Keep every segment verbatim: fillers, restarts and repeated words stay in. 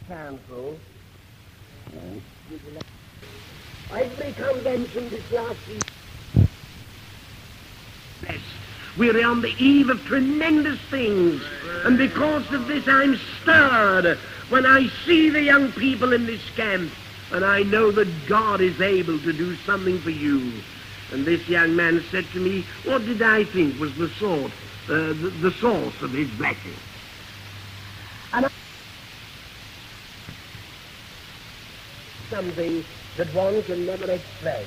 Council, every convention this last year, we're on the eve of tremendous things, and because of this I'm stirred when I see the young people in this camp, and I know that God is able to do something for you. And this young man said to me, what did I think was the sort, uh, the, the source of his blessing? And I something that one can never explain.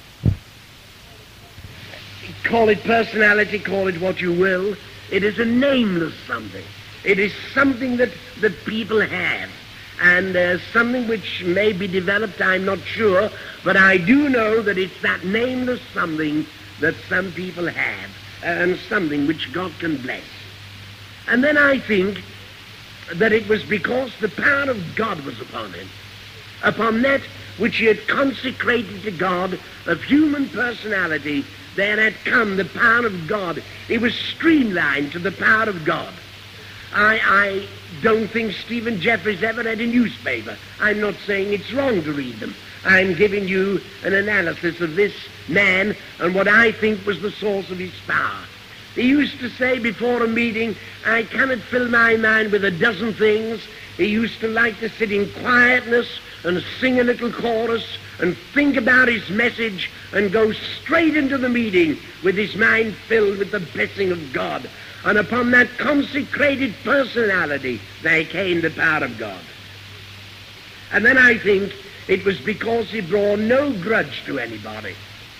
Call it personality, call it what you will. It is a nameless something. It is something that, that people have. And uh, something which may be developed, I'm not sure, but I do know that it's that nameless something that some people have, and something which God can bless. And then I think that it was because the power of God was upon him, upon that which he had consecrated to God, of human personality, there had come the power of God. It was streamlined to the power of God. I, I don't think Stephen Jeffries ever read a newspaper. I'm not saying it's wrong to read them. I'm giving you an analysis of this man and what I think was the source of his power. He used to say before a meeting, I cannot fill my mind with a dozen things. He used to like to sit in quietness and sing a little chorus and think about his message and go straight into the meeting with his mind filled with the blessing of God. And upon that consecrated personality, there came the power of God. And then I think it was because he bore no grudge to anybody.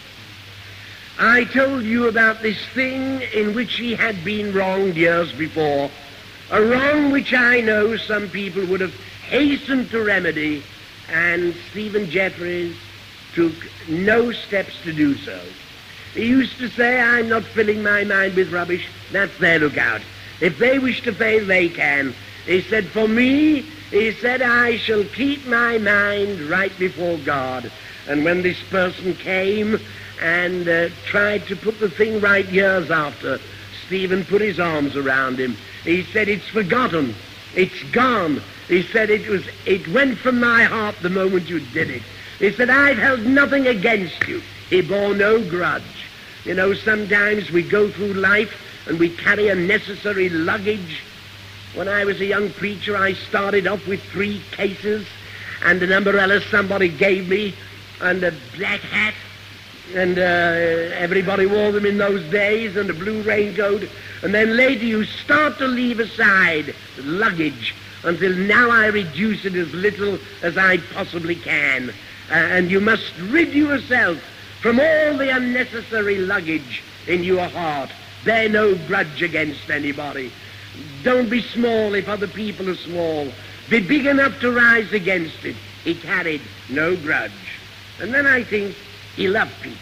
I told you about this thing in which he had been wronged years before, a wrong which I know some people would have hastened to remedy, and Stephen Jeffries took no steps to do so. He used to say, I'm not filling my mind with rubbish. That's their lookout. If they wish to fail, they can. He said, for me, he said, I shall keep my mind right before God. And when this person came and uh, tried to put the thing right years after, Stephen put his arms around him. He said, it's forgotten. It's gone. He said, it was. It went from my heart the moment you did it. He said, I've held nothing against you. He bore no grudge. You know, sometimes we go through life and we carry unnecessary luggage. When I was a young preacher, I started off with three cases and an umbrella somebody gave me and a black hat, and uh, everybody wore them in those days, and a blue raincoat. And then later you start to leave aside luggage until now I reduce it as little as I possibly can. Uh, and you must rid yourself from all the unnecessary luggage in your heart. Bear no grudge against anybody. Don't be small if other people are small. Be big enough to rise against it. He carried no grudge. And then I think he loved people.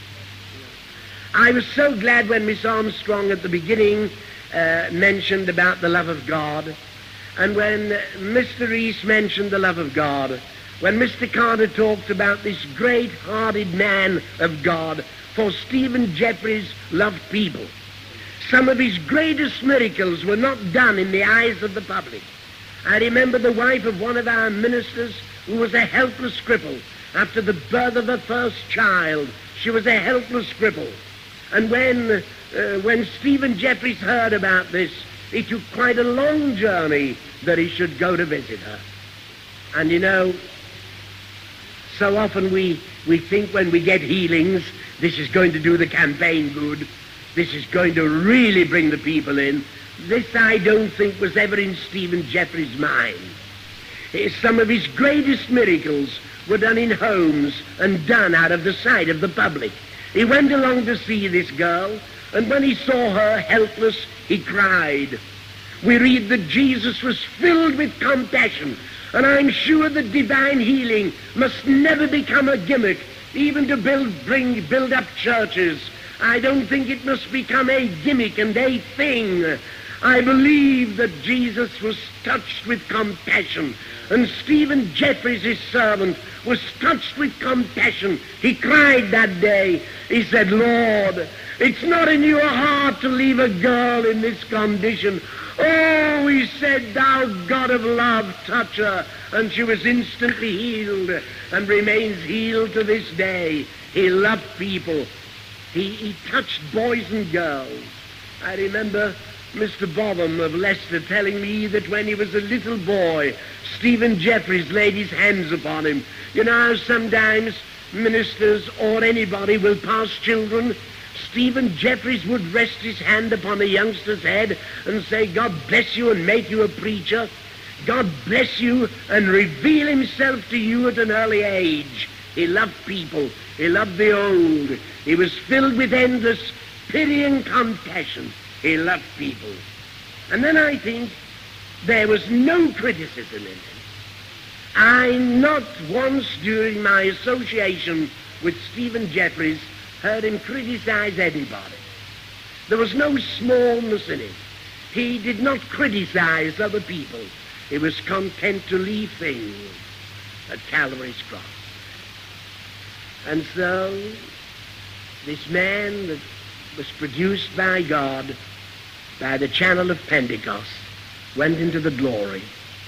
I was so glad when Miss Armstrong at the beginning uh, mentioned about the love of God, and when uh, Mister Reese mentioned the love of God, when Mister Carter talked about this great-hearted man of God, for Stephen Jeffries loved people. Some of his greatest miracles were not done in the eyes of the public. I remember the wife of one of our ministers who was a helpless cripple. After the birth of her first child, she was a helpless cripple. And when, uh, when Stephen Jeffries heard about this, it took quite a long journey that he should go to visit her. And you know, so often we, we think when we get healings, this is going to do the campaign good. This is going to really bring the people in. This I don't think was ever in Stephen Jeffries' mind. Some of his greatest miracles were done in homes and done out of the sight of the public. He went along to see this girl, and when he saw her helpless, he cried. We read that Jesus was filled with compassion, and I'm sure that divine healing must never become a gimmick, even to build, bring, build up churches. I don't think it must become a gimmick and a thing. I believe that Jesus was touched with compassion, And Stephen Jeffries, his servant, was touched with compassion. He cried that day. He said, Lord, it's not in your heart to leave a girl in this condition. Oh, he said, thou God of love, touch her. And she was instantly healed and remains healed to this day. He loved people. He, he touched boys and girls. I remember Mister Botham of Leicester telling me that when he was a little boy, Stephen Jeffries laid his hands upon him. You know how sometimes ministers or anybody will pass children? Stephen Jeffries would rest his hand upon a youngster's head and say, God bless you and make you a preacher. God bless you and reveal himself to you at an early age. He loved people. He loved the old. He was filled with endless pity and compassion. He loved people. And then I think there was no criticism in him. I not once during my association with Stephen Jeffries heard him criticize anybody. There was no smallness in him. He did not criticize other people. He was content to leave things at Calvary's cross. And so, this man that was produced by God by the channel of Pentecost went into the glory.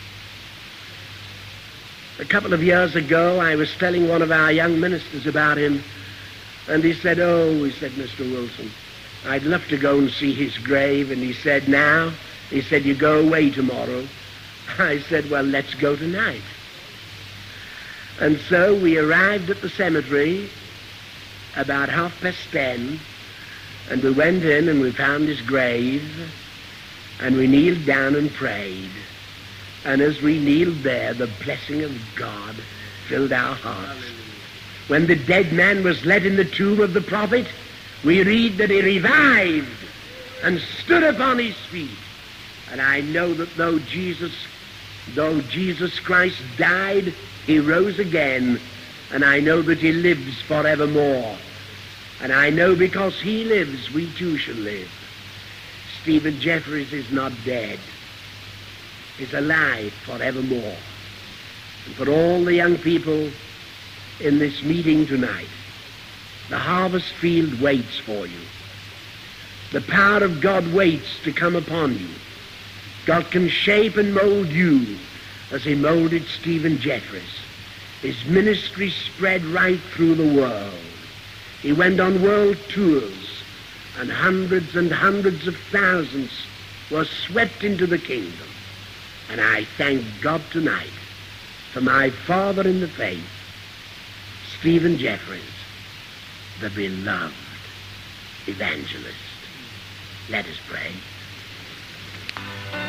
A couple of years ago, I was telling one of our young ministers about him, and he said, oh, he said, Mister Wilson, I'd love to go and see his grave. And he said, now? He said, you go away tomorrow. I said, well, let's go tonight. And so we arrived at the cemetery about half past ten, and we went in and we found his grave, and we kneeled down and prayed. And as we kneeled there, the blessing of God filled our hearts. When the dead man was let in the tomb of the prophet, we read that he revived and stood upon his feet. And I know that though Jesus, though Jesus Christ died, he rose again, and I know that he lives forevermore. And I know because he lives, we too shall live. Stephen Jeffries is not dead. He's alive forevermore. And for all the young people in this meeting tonight, the harvest field waits for you. The power of God waits to come upon you. God can shape and mold you as he molded Stephen Jeffries. His ministry spread right through the world. He went on world tours, and hundreds and hundreds of thousands were swept into the kingdom. And I thank God tonight for my father in the faith, Stephen Jeffries, the beloved evangelist. Let us pray.